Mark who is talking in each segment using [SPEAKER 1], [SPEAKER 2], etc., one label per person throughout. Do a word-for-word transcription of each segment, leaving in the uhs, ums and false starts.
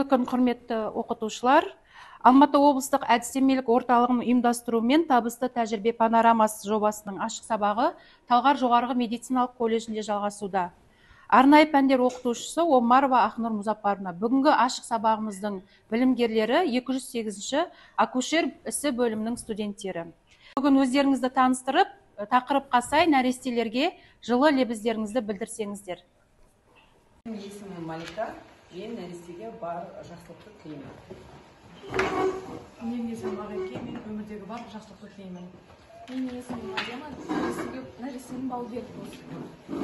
[SPEAKER 1] күн, құрметті оқытушылар. Алматы облыстық әдістемелік орталығының ұйымдастыруымен табысты тәжірибе панорамасы жобасының ашық сабағы Талғар жоғарғы медициналық колледжінде жалғасуда. Арнайы пәндер оқытушысы Омарова Ақнұр Мұзаппаровна. Бүгінгі ашық сабағымыздың білімгерлері екі жүз сегізінші акушер ісі бөлімінің студенттері. Бүгін өздеріңізді таныстырып, тақырыпқа сай нәрестелерге жылы лебіздеріңізді білдірсеңіздер.
[SPEAKER 2] Есімім Малика, мен нәрестеге бар жақсылықты тілеймін.
[SPEAKER 3] Менің есімім Ағеке, мен өмірдегі бар жақсылықты тілеймін.
[SPEAKER 4] Менің есімім Мадема, нәрестенің бауы берік болсын.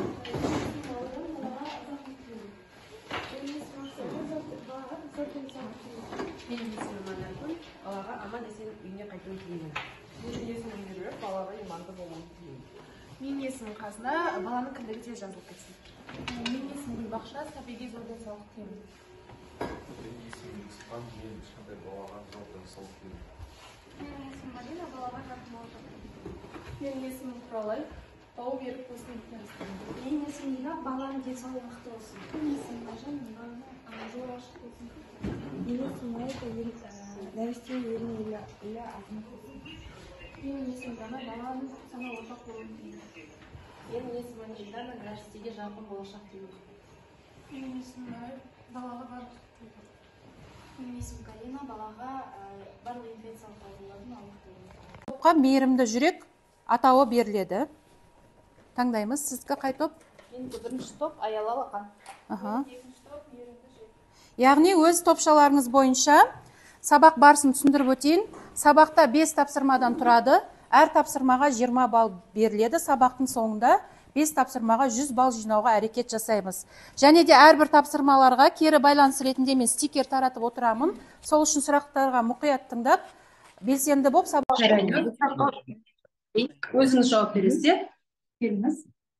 [SPEAKER 2] Менің есімім Анаркүл, балаға аман есен үйіне қайтуын тілеймін.
[SPEAKER 3] Менің есімім Меруерт, балаға иманды болуын тілеймін.
[SPEAKER 4] Менің есімім Қазына, баланың кіндігі тез жазылып кетсін. Менің есімім Гүлбақша, сәбиге зор денсаулық тілеймін.
[SPEAKER 5] Менің есімім Исқан, мен ешқандай балаға зор денсаулық тілеймін.
[SPEAKER 4] Менің есімім Марина, балаға жақын болуын тілеймін.
[SPEAKER 6] Менің есімім Құралай, бауы берік болсын тілеймін.
[SPEAKER 7] Менің есімім Нина, баланың денсаулығы мықты болсын.
[SPEAKER 6] Менің есімім Ажан, баланың жолы ашық болсын.
[SPEAKER 7] Менің есімім Айка, нәресте елінің елі азамат болсын.
[SPEAKER 4] Менің есімім Дана, баланың сана ортақ болуын тілеймін.
[SPEAKER 2] Менің есімім Ильдана, нәрестеге жарқын болашақ тілеймін.
[SPEAKER 4] Менің есімім Айып, балаға барлық тілеймін.
[SPEAKER 7] Менің есімім Галина, балаға барлық инфекциялық аурулардан аулақ тілеймін.
[SPEAKER 1] Топқа мейірімді жүрек атауы беріледі. Таңдаймыз. Сізге қай топ?
[SPEAKER 2] Менікі бірінші топ Аяла Алақан.
[SPEAKER 4] Екінші топ мейірімді жүрек.
[SPEAKER 1] Яғни өз топшаларыңыз бойынша сабақ барысын түсіндіріп өтейін. Сабақта бес тапсырмадан тұрады. Әр тапсырмаға жиырма балл беріледі. Сабақтың соңында бес тапсырмаға жүз балл жинауға әрекет жасаймыз. Және де әрбір тапсырмаларға кері байланыс ретінде мен стикер таратып отырамын. Сол үшін сұрақтарға мұқият тыңдап, белсенді болып сабақ
[SPEAKER 2] жарайды. Өзіңіз жауап бересіздер.
[SPEAKER 6] Келіңіз.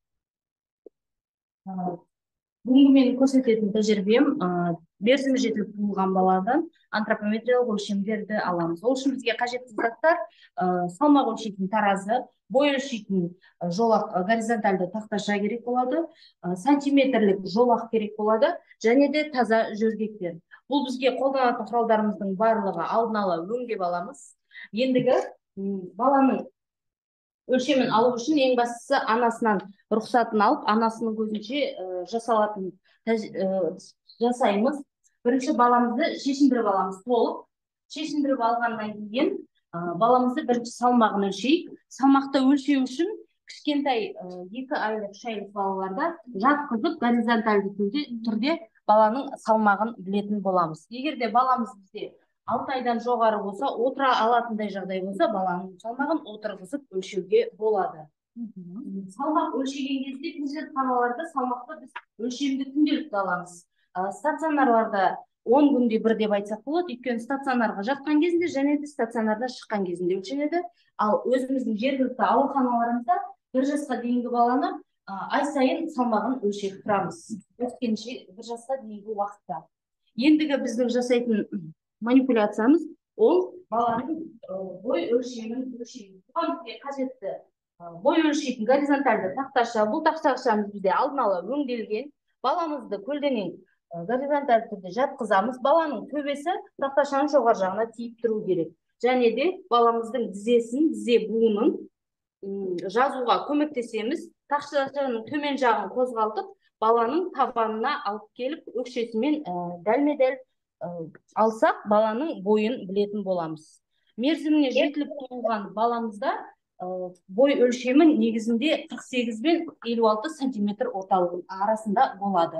[SPEAKER 6] Бүгінгі менің көрсететін тәжірибем мерзімі жетіліп туылған баладан антропометриялық өлшемдерді аламыз. Ол үшін бізге қажетті заттар салмақ өлшейтін таразы, бой өлшейтін жолақ, горизонтальды тақташа керек болады, сантиметрлік жолақ керек болады, және де таза жөргектер. Бұл бізге қолданатын құралдарымыздың барлығы алдын ала өңдеп аламыз. Ендігі баланың өлшемін алу үшін ең бастысы анасынан рұқсатын алып, анасының көзінше жасалатын жасаймыз. Бірінші баламызды шешіндіріп аламыз толық. Шешіндіріп алғаннан кейін баламызды бірінші салмағын өлшейік. Салмақты өлшеу үшін кішкентай екі айлық, үш айлық балаларда жатқызып горизонтальды түрде баланың салмағын білетін боламыз. Егер де баламыз бізде алты айдан жоғары болса, отыра алатындай жағдай болса, баланың салмағын отырғызып өлшеуге болады. Салмақ өлшеген кезде перзентханаларда салмақты біз өлшемді күнделікті аламыз. Стационарларда он күнде бір деп айтсақ болады, өйткені стационарға жатқан кезінде және де стационардан шыққан кезінде өлшенеді. Ал өзіміздің жергілікті ауруханаларымызда бір жасқа дейінгі баланы ай сайын салмағын өлшеп тұрамыз. Өткенше бір жасқа дейінгі уақытта. Ендігі біздің жасайтын манипуляциямыз ол баланың бой өлшемін өлшейді. Бұған бізге қажетті бой өлшейтін горизонтальды тақташа. Бұл тақташамыз бізде алдын ала өңделген. Баламызды көлденең горизонтальды түрде жатқызамыз. Баланың төбесі тақташаның жоғары жағына тиіп тұру керек. Және де баламыздың тізесін, тізе буынын жазуға көмектесеміз. Тақташаның төмен жағын қозғалтып, баланың табанына алып келіп, өкшесімен дәлме-дәл алсақ, баланың бойын білетін боламыз. Мерзіміне жетіліп туылған баламызда бой өлшемі негізінде қырық сегіз бен елу алты сантиметр орталығы арасында болады.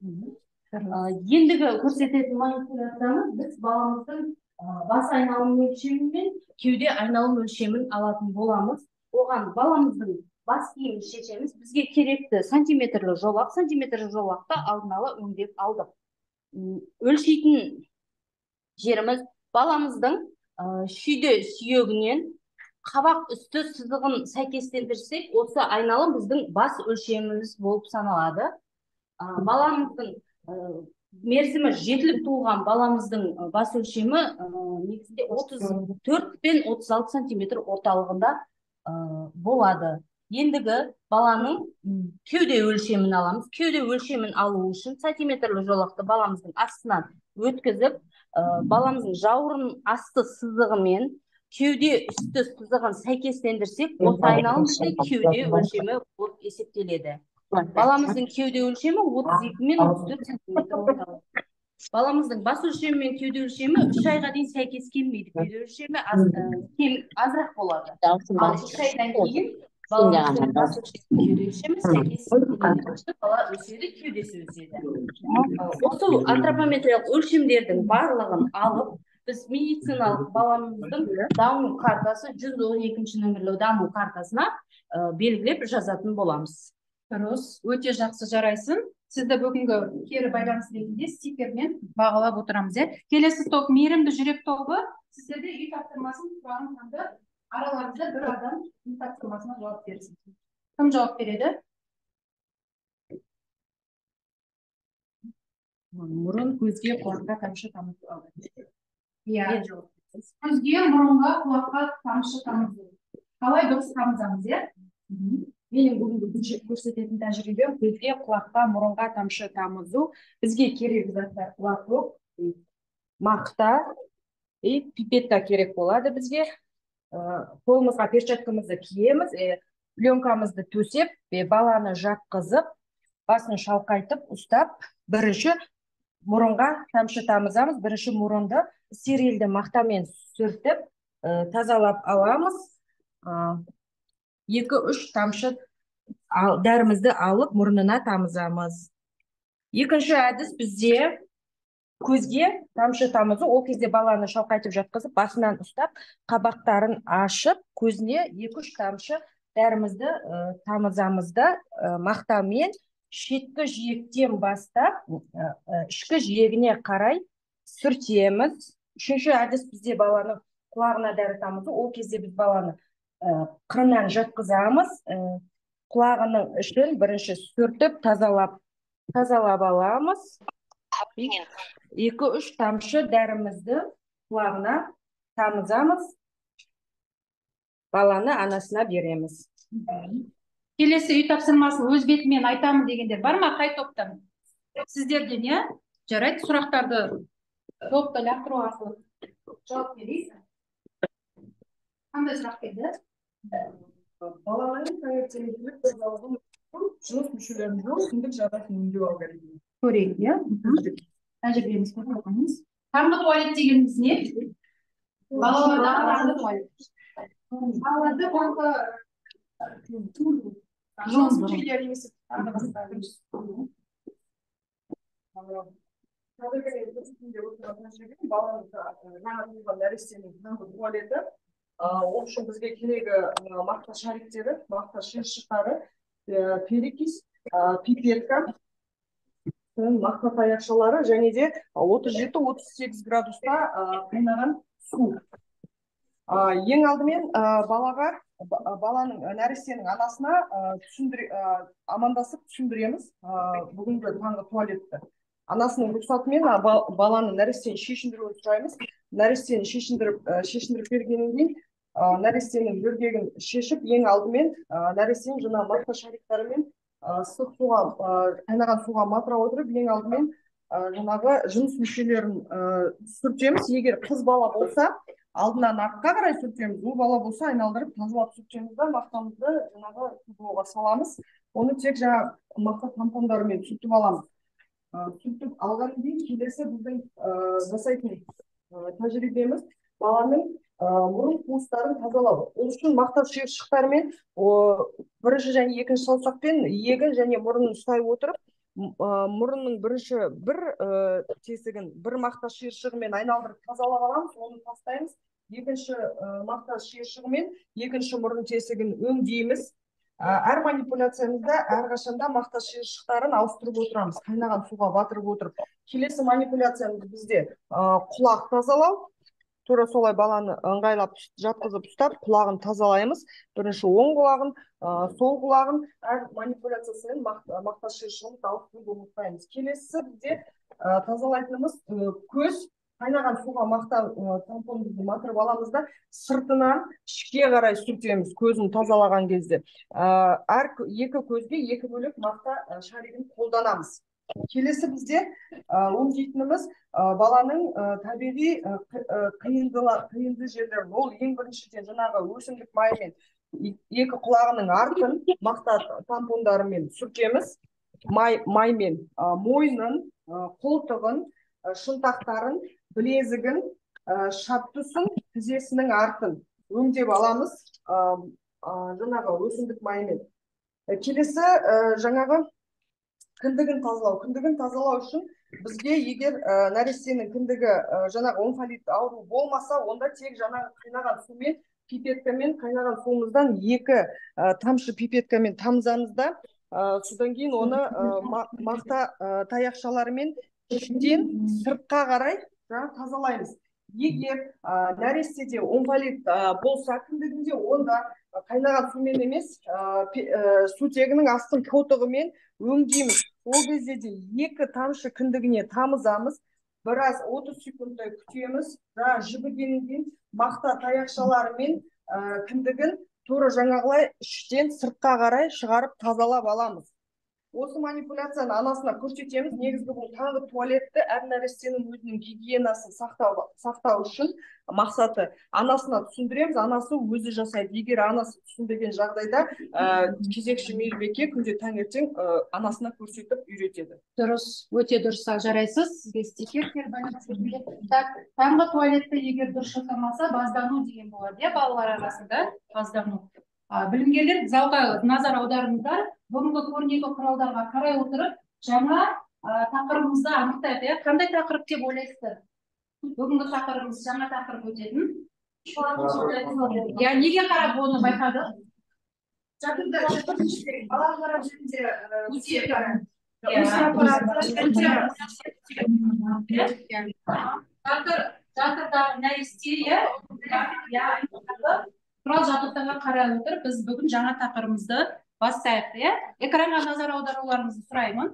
[SPEAKER 6] Ендігі көрсететін манипуляциямыз біз баламыздың бас айналым өлшемі мен кеуде айналым өлшемін алатын боламыз. Оған баламыздың бас киімін шешеміз. Бізге керекті сантиметрлі жолақ, сантиметрлі жолақты алдын ала өңдеп алдық. Өлшейтін жеріміз баламыздың шүйде сүйегінен қабақ үсті сызығын сәйкестендірсек, осы айналым біздің бас өлшеміміз болып саналады. Баламыздың мерзімі жетіліп туылған баламыздың бас өлшемі негізінде отыз төрт пен отыз алты сантиметр орталығында болады. Ендігі баланың кеуде өлшемін аламыз. Кеуде өлшемін алу үшін сантиметрлі жолақты баламыздың астынан өткізіп, баламыздың жауырын асты сызығы мен кеуде үсті сызығын сәйкестендірсек, осы айналым бізде кеуде өлшемі болып есептеледі. Баламыздың кеуде өлшемі отыз екі мен отыз төрт сантиметр орталық. Баламыздың бас өлшемі мен кеуде өлшемі үш айға дейін сәйкес келмейді. Кеуде өлшемі азырақ болады. Ал үш айдан кейін баламыздың бас өлшемі, кеуде өлшемі сәйкес келеді. Бала өседі, кеудесі өседі. Осы антропометриялық өлшемдердің барлығын алып, біз медициналық баламыздың даму картасы жүз он екінші нөмірлі даму картасына белгілеп жазатын боламыз.
[SPEAKER 1] Дұрыс, өте жақсы жарайсың. Сізді бүгінгі кері байланыс ретінде стикермен бағалап отырамыз. Келесі топ мейірімді жүрек тобы. Сіздерде үй тапсырмасын сұрағын қанды араларыңызда бір адам үй тапсырмасына жауап берсін. Кім жауап береді? Мұрын, көзге, құлаққа тамшы тамызу. Иә, көзге, мұрынға, құлаққа тамшы тамызу. Қалай дұрыс тамызамыз, иә?
[SPEAKER 3] Менің бүгінгі көрсететін тәжірибем көзге, құлаққа, мұрынға тамшы тамызу. Бізге керек заттар платок, мақта, пипетка керек болады бізге. Қолымызға перчаткамызды киеміз, пленкамызды төсеп, баланы жатқызып, басын шалқайтып, ұстап, бірінші мұрынға тамшы тамызамыз. Бірінші мұрынды стерильді мақтамен сүртіп, тазалап аламыз. Екі-үш тамшы дәрімізді алып, мұрнына тамызамыз. Екінші әдіс бізде көзге тамшы тамызу. Ол кезде баланы шалқайтып жатқызып, басынан ұстап, қабақтарын ашып, көзіне екі-үш тамшы дәрімізді тамызамыз да, мақтамен шеткі жиектен бастап, ішкі жиегіне қарай сүртеміз. Үшінші әдіс бізде баланың құлағына дәрі тамызу. Ол кезде біз баланы қырынан жатқызамыз. Құлағының ішін бірінші сүртіп, тазалап, тазалап аламыз. Екі-үш тамшы дәрімізді құлағына тамызамыз. Баланы анасына береміз.
[SPEAKER 1] Келесі үй тапсырмасын өз бетімен айтамын дегендер бар ма? Қай топтан? Сіздерден, иә? Жарайды, сұрақтарды топта лақтыру арқылы жауап берейсің. Қандай сұрақ келді?
[SPEAKER 3] Баланың таңертеңгілік тазалығын жұмыс мүшелерін жоқ, күндік жағдасын өңдеу алгоритмі.
[SPEAKER 1] Көрейік, иә? Тәжірибеміз көріп отырмыз. Таңғы туалет дегеніміз не? Балалардағы таңғы туалет.
[SPEAKER 3] Балаларды банка жұмыс мүшелері емес. Баланың жаңа туылған нәрестенің таңғы туалеті. Ол үшін бізге керегі мақта шариктері, мақта шиыршықтары, перекис, пипетка, мақта таяқшалары және де отыз жеті отыз сегіз градуста қайнаған су. Ең алдымен балаға, баланың нәрестенің анасына амандасып түсіндіреміз бүгінгі таңғы туалетті. Анасының рұқсатымен баланы нәрестені шешіндіруін сұраймыз. Нәрестені шешіндіріп бергеннен кейін нәрестенің жүргегін шешіп, ең алдымен нәрестенің жаңа мақта шариктарымен ыстық суға, қайнаған суға матыра отырып, ең алдымен жаңағы жыныс мүшелерін сүртеміз. Егер қыз бала болса, алдынан артқа қарай сүртеміз. Ұл бала болса, айналдырып тазалап сүртеміз да, мақтамызды жаңағы суға саламыз. Оны тек жаңа мақта тампондарымен сүртіп аламыз. Сүртіп алғаннан кейін келесі біздің жасайтын тәжірибеміз баланың мұрын қуыстарын тазалау. Ол үшін мақта шиыршықтарымен бірінші және екінші саусақпен иегін және мұрнын ұстай отырып, мұрынның бірінші бір тесігін бір мақта шиыршығымен айналдырып тазалап аламыз, оны тастаймыз. Екінші мақта шиыршығымен екінші мұрын тесігін өңдейміз. Әр манипуляциямызда әрқашанда мақта шиыршықтарын ауыстырып отырамыз, қайнаған суға батырып отырып. Келесі манипуляциямыз бізде құлақ тазалау. Тура солай баланы ыңғайлап жатқызып ұстап, құлағын тазалаймыз. Бірінші оң құлағын, сол құлағын, әр манипуляциясымен мақта шиыршығын ауыстырып ұмытпаймыз. Келесі бізде тазалайтынымыз көз. Қайнаған суға мақта тампонды матырып аламыз да, сыртынан ішке қарай сүртеміз көзін тазалаған кезде. Әр екі көзге екі бөлек мақта шаригін қолданамыз. Келесі бізде өңдейтініміз баланың табиғи қиынды жерлерін. Ол ең біріншіден жаңағы өсімдік майымен екі құлағының артын мақта тампондарымен сүртеміз. Май, маймен мойнын, қолтығын, шынтақтарын, білезігін, шаптысын, тізесінің артын өңдеп аламыз жаңағы өсімдік майымен. Келесі жаңағы кіндігін тазалау. Кіндігін тазалау үшін бізге егер нәрестенің кіндігі жаңағы онфолит ауру болмаса, онда тек жаңағы қайнаған сумен, пипеткамен, қайнаған суымыздан екі тамшы пипеткамен тамызамыз да, содан кейін оны мақта таяқшаларымен іштен сыртқа қарай тазалаймыз. Егер нәрестеде онфолит болса кіндігінде, онда қайнаған сумен емес, сутегінің астын қолтығымен өңдейміз. Ол кезде де екі тамшы кіндігіне тамызамыз, біраз отыз секундтай күтеміз. Жібігеннен кейін мақта таяқшаларымен кіндігін тура жаңағылай іштен сыртқа қарай шығарып тазалап аламыз. Осы манипуляцияны анасына көрсетеміз. Негізгі бұл таңғы туалетті әр нәрестенің өзінің гигиенасын сақтау үшін мақсаты. Анасына түсіндіреміз, анасы өзі жасайды. Егер анасы түсінбеген жағдайда кезекші мейірбике күнде таңертең анасына көрсетіп үйретеді.
[SPEAKER 1] Дұрыс, өте дұрыс, жарайсыз. Сізге стикер тербеліп. Так, таңғы туалетті егер дұрыс жасамаса, баздану деген болады, иә, балалар арасында баздану. Білімгерлер залға назар аударыңыздар. Бүгінгі көрнекі құралдарға қарай отырып, жаңа тақырыбымызды анықтайық. Қандай тақырып деп ойлайсыздар? Бүгінгі тақырыбымыз жаңа тақырып өтетін. Я неге қарап оны байқадық?
[SPEAKER 3] Балалар жөнінде
[SPEAKER 1] жатырдағы нәресте, құрал жабдықтарға қарай отырып, біз бүгін жаңа тақырыбымызды бастайық, иә? Экранға назар аударуларыңызды сұраймын.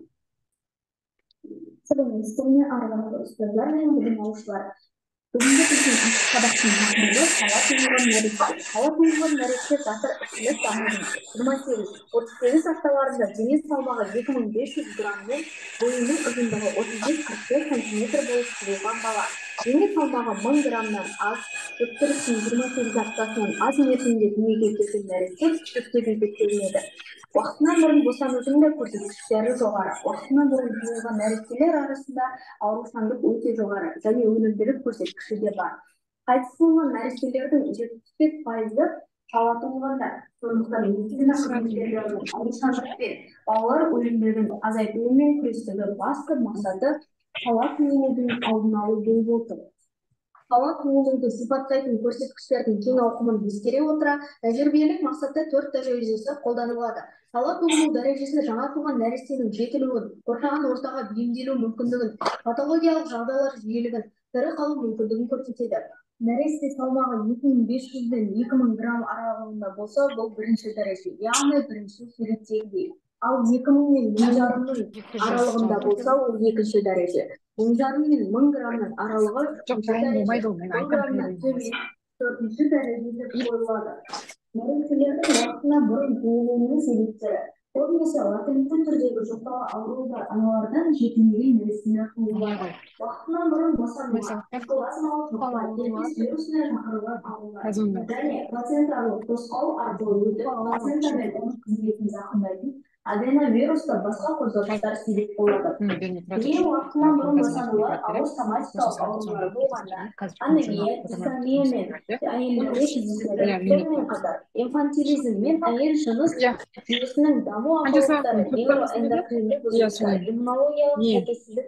[SPEAKER 8] Сәлеметсіздер, аралығы ұстаздар мен білім алушылар. Бүгінгі біздің сабақтың тақырыбы сала туылған нәресте. Сала туылған нәресте жатыр ішілік дамудың жиырма сегіз отыз сегіз апталарында дене салмағы екі мың бес жүз грамммен, бойының ұзындығы отыз бес қырық бес сантиметр болып туылған бала. Дене салмағы мың граммнан аз, жүктіліктің жиырма сегіз аптасынан аз мерзімде дүниеге келген нәресте жүкті деп есептелінеді. Уақытынан бұрын босанудың да көрсеткіштері жоғары. Уақытынан бұрын туылған нәрестелер арасында аурушаңдық өте жоғары және өлімділік көрсеткіші де бар. Қайтыс болған нәрестелердің жетпіс бес пайызы сала туылғандар. Сондықтан медицина қызметкерлерінің аурушаңдық пен балалар өлімділігін азайтумен күрестегі басты мақсаты сала туылудың алдын алу болып отыр. Сала туылуды сипаттайтын көрсеткіштердің кең ауқымын ескере отыра, тәжірибелік мақсатта төрт дәрежесі қолданылады. Сала туылу дәрежесі жаңа туған нәрестенің жетілуін, қоршаған ортаға бейімделу мүмкіндігін, патологиялық жағдайлар жиілігін, тірі қалу мүмкіндігін көрсетеді. Нәресте салмағы екі мың бес жүзден екі мың грамм аралығында болса, бұл бірінші дәреже, яғни бірінші суреттегідей. Ал екі мың мен мың жарымның аралығында болса, ол екінші дәреже. мың жарым мен мың граммның аралығы үшінші дәреже, мың граммнан төмен төртінші дәрежеде қойылады. Нәрестелердің уақытына бұрын туылуының себептері. Көбінесе латентті түрдегі жұқпалы аурулар аналардан жетілмеген нәрестелер туылады. Уақытынан бұрын босануға, плазмалық жұқпалы дербес вирусына шақырылған аурулар және плаценталық тосқауыл арқылы өтіп, плацента мен оның қызметін зақымдайтын аденовирусты басқа қоздырғыштар себеп болады. Ең уақытынан бұрын босанулар ауыр соматикалық аурулар болғанда, анемия, дистомия мен әйелдерде кездеседі. Сонымен қатар инфантилизм мен әйел жыныс жүйесінің даму ақаулықтары, нейроэндокриндік бұзылыстар, иммунологиялық сәйкессіздік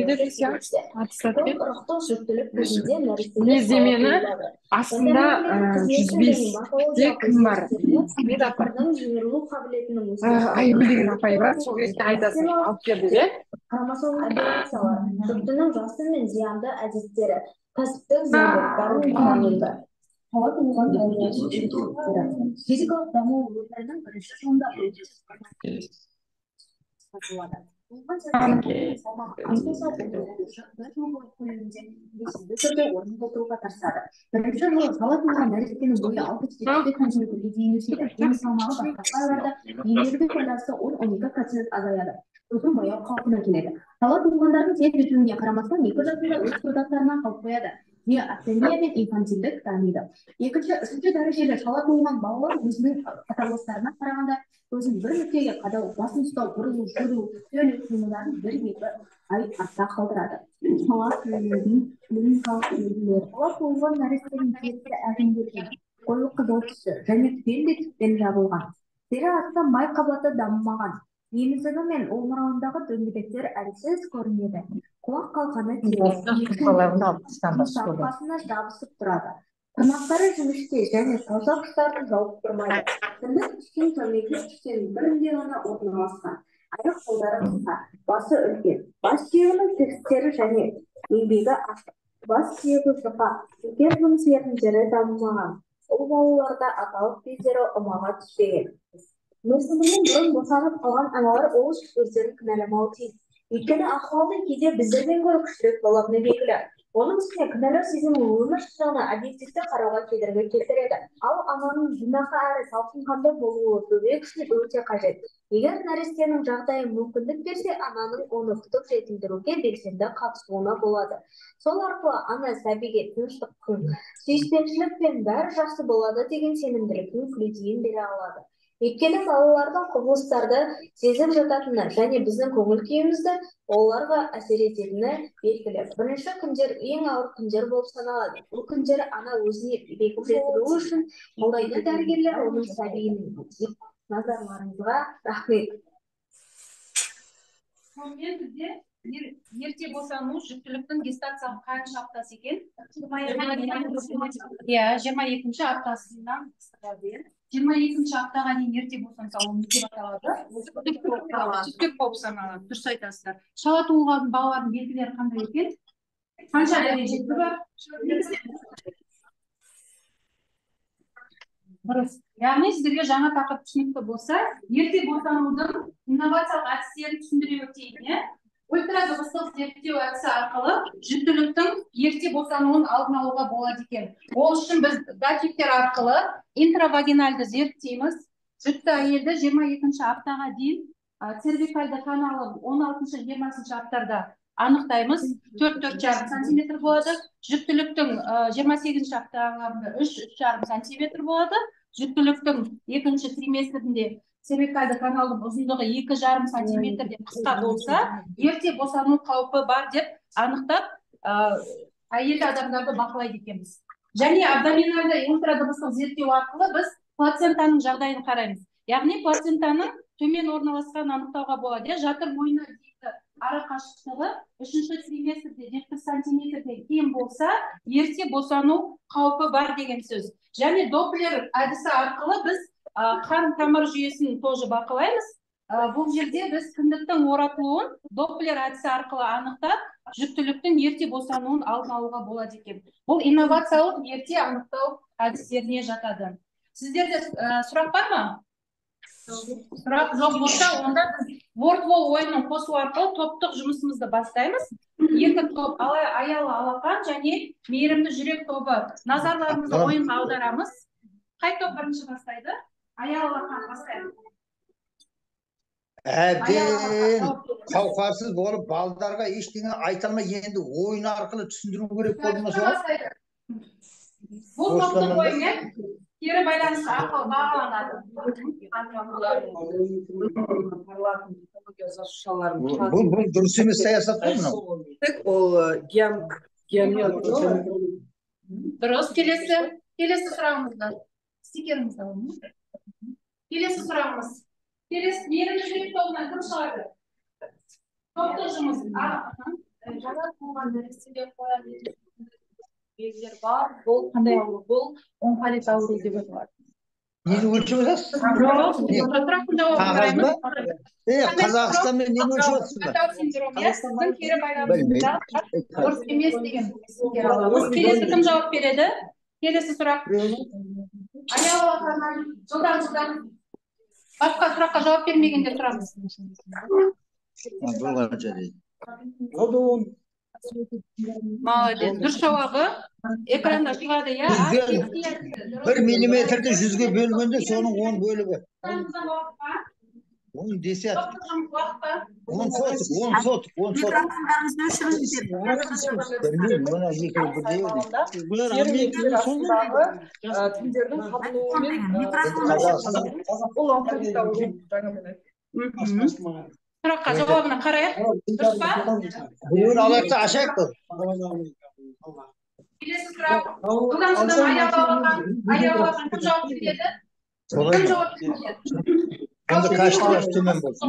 [SPEAKER 8] көп ұрықтық жүктілік кезінде нәрестелер
[SPEAKER 9] астында жүз бесте кім бар?
[SPEAKER 8] Медапардың жиырылу қабілетінің өсуі.
[SPEAKER 9] Айгүл апай бар, сол кезде айтасың, алып берді бе?
[SPEAKER 8] Хромосом операциялар, жүктінің жасы мен зиянды әдеттері, кәсіптік заңдылықтарын дамытуда. Сала туылған физикалық даму өмірінің бірінші жылында болады. Туылған сәттегі салмағы аз болса, бұл бір жыл көлемінде белсенді түрде орын толтыруға тырысады. Бірінші жылы бала туылған нәрестенің бойы алты жүз жетпіс бес сантиметрге дейін өседі. Дене салмағы бастапқы айларда егерге байланысты он он екі процент азаяды. Сосын баяу қалпына келеді. Бала туылғандардың тез өсуіне қарамастан екі жасында өз құрдастарына қалып қояды. Диастения мен инфантильдік дамиды. Екінші, үшінші дәрежелі шала туылған балалар өзінің қатарластарына қарағанда өзін бір нүктеге қадау, басын ұстау, бұрылу, жүру, сөйлеу қимылдарын бір екі ай артта қалдырады. Шала туылудың клиникалық белгілері. Бала туылған нәрестенің терісі әжімдеткен, қою қызыл түсі және түгелдей түптен жабылған. Тері астында май қабаты дамымаған. Емізігі мен омырауындағы дөңгелектер әлсіз көрінеді. Құлақ қалқаны қасына жабысып тұрады. Тырнақтары жіңішке және саусақ ұштарын жауып тұрмайды. Тырнақ түскен төменгі үштен бірінде ғана орналасқан. Аяқ қолдары қысқа, басы үлкен. Бас сүйегінің тігістері және еңбегі ашық. Бас сүйегі жұқа, үлкен жұмыс еріндері дамымаған. Ол балаларда аталық бездері ұмаға түспеген. Мерзімінен бұрын босанып қалған аналар ол үшін өздерін кінәламауы тиіс. Өйткені ахуалдың кейде біздерден гөрі күштірек болатыны белгілі. Оның үстіне кінәлау сезімі өмір шындығына объективті қарауға кедергі келтіреді. Ал ананың жинақы әрі салқынқанды болуы бөбек үшін өте қажет. Егер нәрестенің жағдайы мүмкіндік берсе, ананың оны күтіп жетілдіруге белсенді қатысуына болады. Сол арқылы ана сәбиге тыныштық, сүйіспеншілік бәрі жақсы болады деген сенімділіктің күлтейін бере алады. Өйткені балалардың құбылыстарды сезіп жататыны және біздің көңіл күйімізді оларға әсер ететіні белгілі. Бірінші күндер ең ауыр күндер болып саналады. Бұл күндер ана өзіне бекіп жетілуі үшін қолдайтын дәрігерлер оның сәбиінің. Назарларыңызға рахмет.
[SPEAKER 1] Сонымен бізде ерте босану жүктіліктің гестациялық қанша аптасы екен? Иә, жиырма екінші аптасынан жиырма екінші аптаға дейін ерте босанса, ол не деп аталады? Жүктілік болып саналады. Дұрыс айтасыздар. Шала туылған балалардың белгілері қандай екен? Қанша дәрежесі бар? Дұрыс. Яғни сіздерге жаңа тақырып түсінікті болса, ерте босанудың инновациялық әдістерін түсіндіре өтейін. Ультрадыбыстық зерттеу әдісі арқылы жүктіліктің ерте босануын алдын алуға болады екен. Ол үшін біз датчиктер арқылы интравагинальды зерттейміз. Жүкті әйелді жиырма екінші аптаға дейін цервикальды каналы он алтыншы жиырмасыншы аптада анықтаймыз. төрт төрт жарым сантиметр болады. Жүктіліктің жиырма сегізінші апталарында үш үш жарым сантиметр болады. Жүктіліктің екінші триместрінде цервикальды каналдың ұзындығы екі жарым сантиметрден қысқа болса, ерте босану қаупі бар деп анықтап, әйел адамдарды бақылайды екенбіз. Және абдоминальды ультрадыбыстық зерттеу арқылы біз плацентаның жағдайын қараймыз. Яғни плацентаның төмен орналасқан анықтауға болады. Жатыр мойны дейінгі ара қашықтығы үшінші триместрде жетпіс сантиметрден кем болса, ерте босану қаупі бар деген сөз. Және доплер әдісі арқылы біз қан тамыр жүйесін тоже бақылаймыз. Бұл жерде біз кіндіктің оратылуын доплер әдісі арқылы анықтап, жүктіліктің ерте босануын алдын алуға болады екен. Бұл инновациялық ерте анықтау әдістеріне жатады. Сіздерде сұрақ бар ма? Сұрақ жоқ болса, онда біз вордвол ойынын қосу арқылы топтық жұмысымызды бастаймыз. Екі топ, аялы алақан және мейірімді жүрек тобы. Назарларымызды ойынға аударамыз. Қай топ бірінші бастайды? Аялы алақан бастайды.
[SPEAKER 10] Әден қауқарсыз болып, балдарға ештеңе айталмай, енді ойын арқылы түсіндіру керек болды ма сол?
[SPEAKER 1] Бұл топтық ойын кері байланыс арқылы бағаланады.
[SPEAKER 10] Бұл дұрыс емес саясат қой мынау.
[SPEAKER 3] Ол геометрия.
[SPEAKER 1] Дұрыс. Келесі келесі сұрағымызда. Стикерімізді аламыз. Келесі сұрағымыз. Келесі мейірімді жүрек тобынан кім шығады? Топтық жұмыс.
[SPEAKER 4] Жаңа туылған нәрестеге қойған белгілер бар. Бұл қандай ауру? Бұл онколит ауру деп аталады.
[SPEAKER 10] Нені өлшеп жатасыз? Қазақстан мен нені өлшеп жатсыздар?
[SPEAKER 1] Сіздің кері байланысында дұрыс емес деген. Келесі кім жауап береді? Келесі сұрақ. Аялы алақаннан жылдан жылдан Башқа сұраққа жауап бермегенде тұрамыз.
[SPEAKER 10] Болғанша дейді.
[SPEAKER 1] Молодец. Дұрыс жауабы экранда шығады, иә?
[SPEAKER 10] Жүзден бір миллиметрді жүзге бөлгенде соның он бөлігі. он десят. он сотық, он сотық, он сотық.
[SPEAKER 3] Микрофондарыңызды термиктер астындағы тілдердің қабылуымен бұл алфавит ауылы жаңа мен айттым.
[SPEAKER 1] Сұраққа жауабына қарайық. Дұрыс па?
[SPEAKER 10] Біреуін алайықта ашайық та.
[SPEAKER 1] Келесі сұрақ. Жылдан жылдан аялаған кім жауап береді? Кім жауап береді?
[SPEAKER 10] Onda kaçtı tümen bolsun.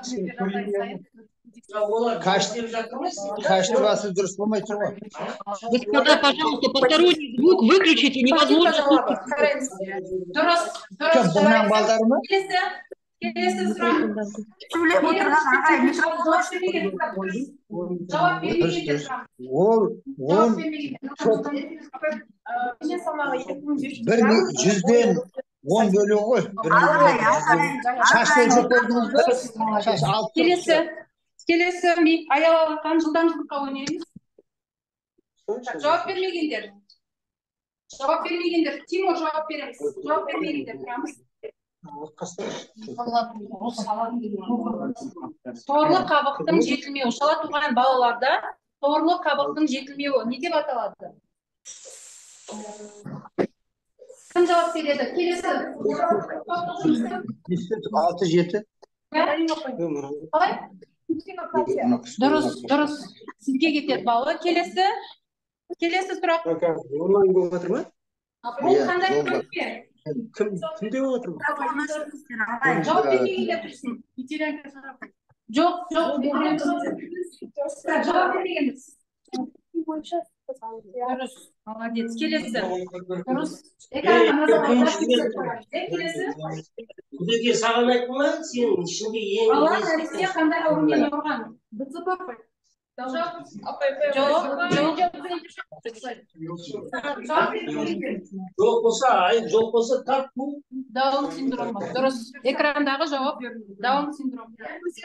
[SPEAKER 10] Kaçtı bası dürüst olmayı turma.
[SPEAKER 11] Господа, пожалуйста, посторонний звук выключите, невозможно.
[SPEAKER 1] Дұрыс, дұрыс.
[SPEAKER 10] Bundan baldarı mı?
[SPEAKER 1] Келесі, келесі сұрақ.
[SPEAKER 3] Сөйлеп отырған ағай микрофон
[SPEAKER 1] Жауап бермегенде сұрақ.
[SPEAKER 10] Ол, он, çok. Bir yüzden on bölüğü koy. Şaş bölücek oldunuz da. Şaş altı.
[SPEAKER 1] Келесі, келесі аялалақан жылдан жылдыққа ойнаймыз. Жауап бермегендер. Жауап бермегендер. Тимур жауап береміз. Жауап бермегендер тұрамыз. Торлы қабықтың жетілмеуі. Шала туған балаларда торлы қабықтың жетілмеуі не деп аталады? Кім жауап береді? Келесі.
[SPEAKER 10] Altı жеті.
[SPEAKER 1] Дұрыс, дұрыс. Сізге кетеді балы. Келесі. Келесі сұрақ. Бұл қандай көппе?
[SPEAKER 11] Кімде отыр?
[SPEAKER 1] Жауап бермегенде тұрсын. Жоқ, жоқ. Жауап бермегенбіз. Дұрыс. Молодец. Келесі. Дұрыс. Келесі.
[SPEAKER 11] Күдеге саған айттым ма? Сен ішінде ең...
[SPEAKER 1] Бала нәресте қандай аурумен ауырған? Жоқ,
[SPEAKER 11] Жоқ болса, жоқ болса тап бұл.
[SPEAKER 1] Даун синдромы. Дұрыс. Экрандағы жауап Даун синдромы.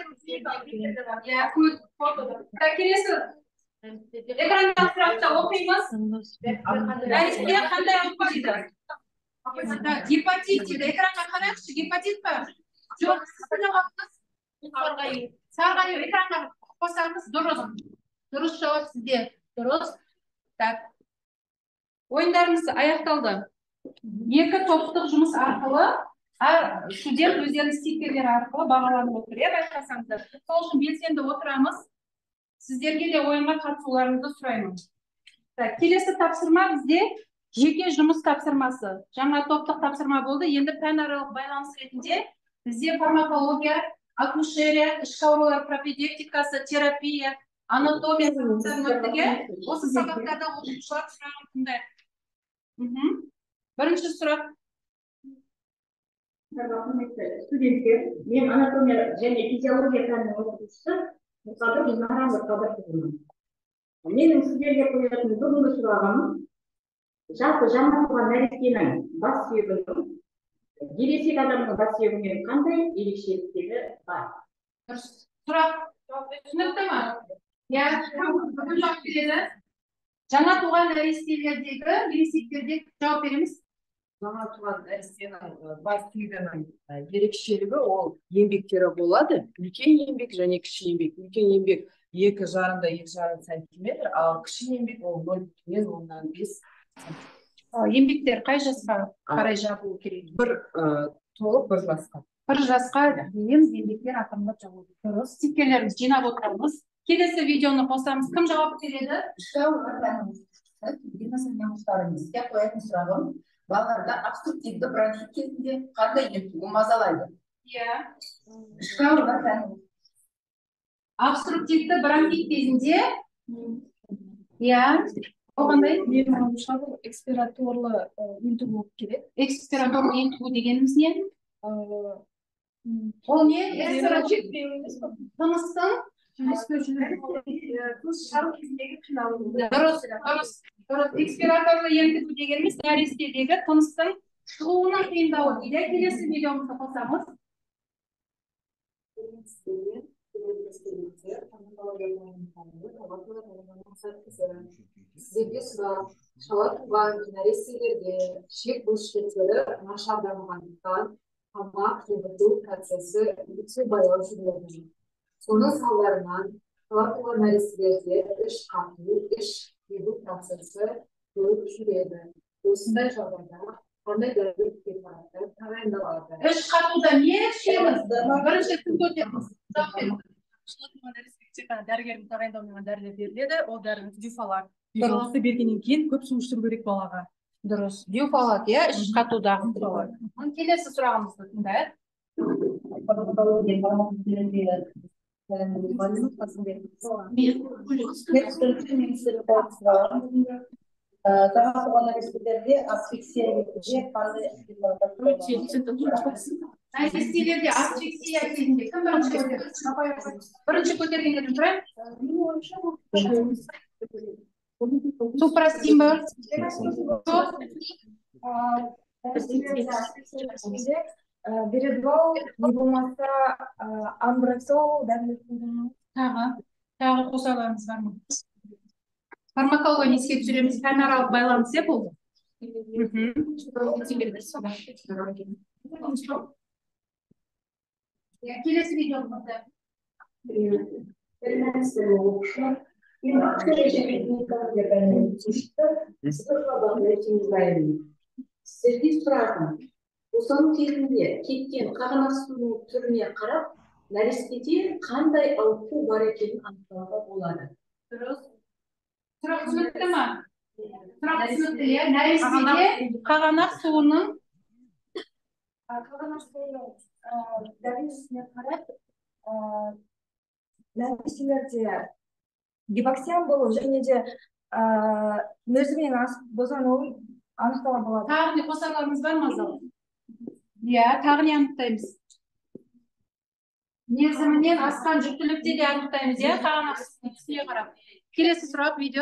[SPEAKER 1] Келесі. Экрандағы сұрақты оқимыз. Нәресте қандай ауырып дейді? Гепатит дейді. Экранға қарайықшы. Гепатит па? Жоқ, сіздің жауабыңыз сарғаю. Экранға қосаңыз дұрыс. Дұрыс жауап сізде. Дұрыс. Так. Ойындарымыз аяқталды. Екі топтық жұмыс арқылы студент өздерінің стикерлері арқылы бағаланып отыр. Е, байқасаңыздар. Сол үшін белсенді отырамыз. Сіздерге де ойынға қатысуларыңызды сұраймын. Так, келесі тапсырма бізде жеке жұмыс тапсырмасы. Жаңа топтық тапсырма болды. Енді пәнаралық байланыс ретінде бізде фармакология, акушерия, ішкі аурулар пропедевтикасы, терапия, анатомия сабақтарына осы сабақтарда оқушылар сұрағын тыңдайық. Бірінші сұрақ.
[SPEAKER 6] Студенттер, мен анатомия және физиология пәнінің оқытушысы Мұқадыр Имарамов Қабатовмын. Менің сіздерге қоятын бүгінгі сұрағым жалпы жаңа туған нәрестенің бас сүйегінің ересек адамның бас сүйегінен қандай ерекшеліктері бар?
[SPEAKER 1] Сұрақ түсінікті ме? Бүгін жауап береді. Жаңа туған нәрестелердегі ересектерде жауап береміз.
[SPEAKER 2] Жаңа туған нәрестенің бас сүйегінің ерекшелігі ол еңбектері болады. Үлкен еңбек және кіші еңбек. Үлкен еңбек екі жарым да екі жарым сантиметр, ал кіші еңбек ол нөл бүтін оннан бес сантиметр.
[SPEAKER 1] Еңбектер қай жасқа қарай жабылу керек?
[SPEAKER 2] Бір толық бір жасқа.
[SPEAKER 1] Бір жасқа дейін еңбектер ақырындап жабылу керек. Дұрыс. Стикерлерімізді жинап отырмыз. Келесі видеоны қосамыз. Кім жауап береді?
[SPEAKER 12] Сізге қоятын сұрағым, балаларда обструктивті бронхит кезінде қандай ентігу мазалайды?
[SPEAKER 1] Иә. Обструктивті бронхит кезінде, иә, қандай?
[SPEAKER 4] Менің ойымша бұл экспираторлы ентігу керек.
[SPEAKER 1] Экспираторлы ентігу дегеніміз не? Ол не? Тыныстың? Дұрыс, дұрыс. Экспираторлы ентігу дегеніміз нәрестедегі тыныстың шығуының қиындауы дейді. Келесі видеомызды қосамыз.
[SPEAKER 13] Сіздерге сұрақ, шала туған нәрестелерде ішек бұлшықеттері нашар дамығандықтан тамақ жібіту процесі өте баяу жүреді. Соның салдарынан шала туған нәрестелерде іш қату, іш кебу процесі көп жүреді. Осындай жағдайда қандай дәрілік препараттар тағайындалады?
[SPEAKER 1] Іш қатуда не ішеміз? Бірінші күн көтеріңіз. Дәрігердің тағайындауымен дәрілер беріледі, ол дәрінің дюфалак. Дюфалакты бергеннен кейін көп су ішіру керек балаға. Дұрыс. Дюфалак, иә, іш қатудағы дюфалак. Келесі сұрағымызды тыңдайық.
[SPEAKER 14] Жаңа туған нәрестелерде асфиксия кезінде қандай
[SPEAKER 1] нәрестелерде асфиксия кезінде кім бірінші көтереді? Бірінші көтергендерін сұрайық. Су простим ба?
[SPEAKER 8] Бередвал, не болмаса амбраксол,
[SPEAKER 1] тағы тағы қосаларыңыз бар ма? Фармакология еске түсіреміз, камералық байланыс иә бұл? Келесі видеомызда.
[SPEAKER 12] Сіздерге сұрағым, босану кезінде кеткен қағанақ суының түріне қарап, нәрестеде қандай ауру бар екенін анықтауға болады.
[SPEAKER 1] Дұрыс. Сұрақ түсінікті ма? Сұрақ түсінікті, иә? Нәрестеде қағанақ суының
[SPEAKER 8] қағанақ суының дәрежесіне қарап, нәрестелерде гипоксия болу және де мерзімінен асып босануын анықтауға болады.
[SPEAKER 1] Тағы не қосарларыңыз бар ма? Иә, тағы не анықтаймыз? Мерзімінен асқан жүктілікте де анықтаймыз, иә? Қағанақ суының түсіне қарап. Келесі сұрақ видео.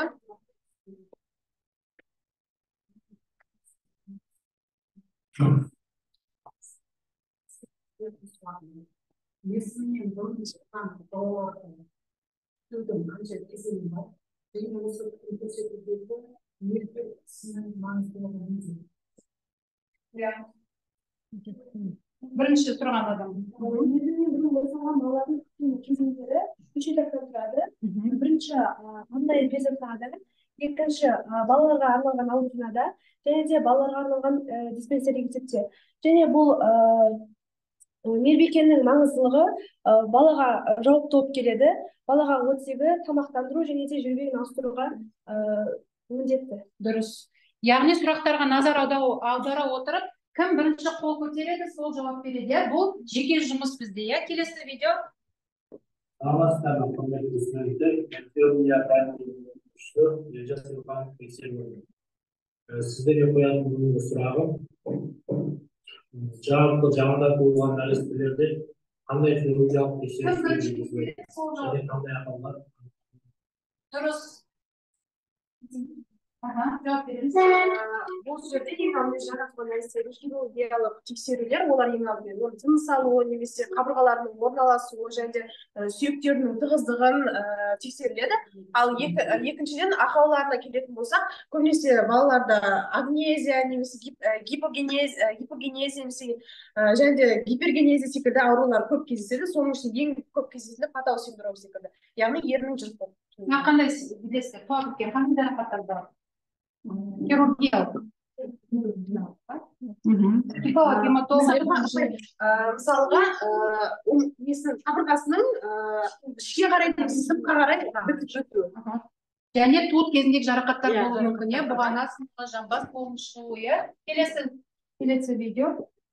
[SPEAKER 12] Мерзімінен бұрын шыққан балалардың судың қанша кезеңі бар? Және осы көрсетудегі мерзім сінің маңыздылығы неде?
[SPEAKER 1] Иә. Бірінші тұрған адам.
[SPEAKER 8] Мерзімінен бұрын босанған балалардың кезеңдері үш этапта тұрады. Бірінші қандай перзентханада, екінші балаларға арналған ауруханада, және де балаларға арналған диспансерлік мектепте. Және бұл мейірбикенің маңыздылығы балаға жауапты болып келеді. Балаға оттегі, тамақтандыру және де жүрегін ауыстыруға міндетті.
[SPEAKER 1] Дұрыс. Яғни сұрақтарға назар аудара отырып, кім бірінші қол көтереді, сол жауап береді. Бұл жеке жұмыс бізде. Келесі видео.
[SPEAKER 15] Араластарынан құрметті студенттер, теория пәнінің жасырған тексеру. Сіздерге қоятын бүгінгі сұрағым, жауапты жағында болған нәрестелерде қандай хирургиялық тексеріс жүргізіледі және қандай ақаулар?
[SPEAKER 1] Дұрыс. Жауап беріңіз.
[SPEAKER 8] Бұл жерде ең алдымен жаңа туған нәрестелердің хирургиялық тексерулер, олар ең алдымен тыныс алуы немесе қабырғаларының орналасуы және де сүйектердің тығыздығын тексеріледі. Ал екіншіден ақауларына келетін болсақ, көбінесе балаларда агнезия немесе гипогенезия немесе және де гипергенезия секілді аурулар көп кездеседі. Соның ішінде ең көп кездеседі патау синдромы секілді. Яғни ерінің жыртығы.
[SPEAKER 1] Қандай білесіздер? Туа біткен қандай жарақаттар бар? Хирургиялық.
[SPEAKER 8] Мысалға, қабырғасының ішке қарай сыртқа қарай бітіп жатуы.
[SPEAKER 1] Және туып кезіндегі жарақаттар болуы мүмкін, бұғана, сынығы, жамбас болуы шығуы. Келесі видео.